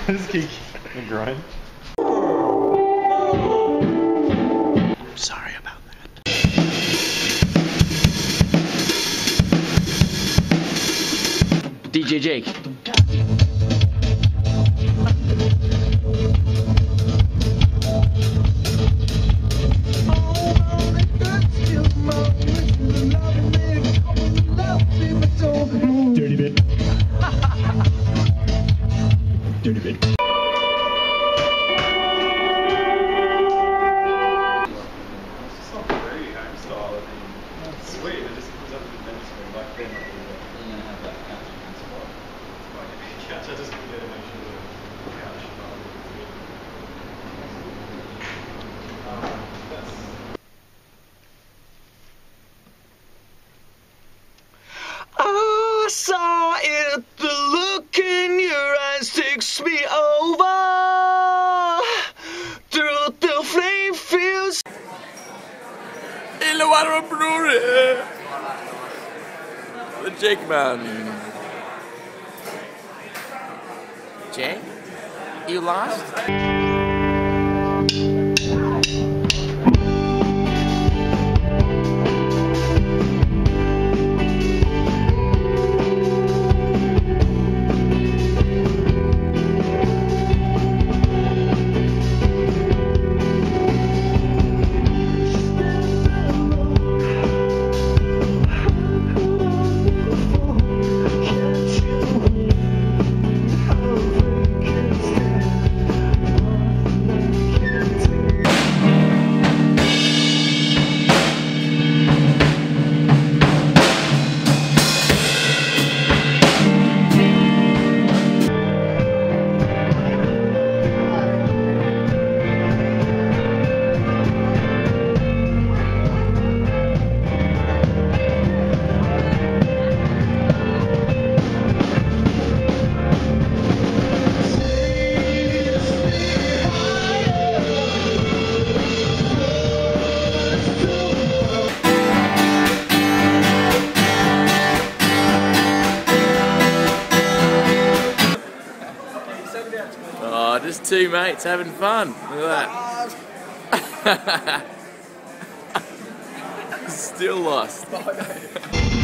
Just kick the groin. Sorry about that. DJ Jake. Dirty bit. Dirty bit. Sweet, it just comes up with the bench screen like then. And then have that couch and spot. Like a couch, I just forget to make sure the couch I saw it, the look in your eyes takes me over. Through the flame fields. Illa varma bror. The Jake man. Jake? You lost? Oh, just two mates having fun. Look at that. Still lost.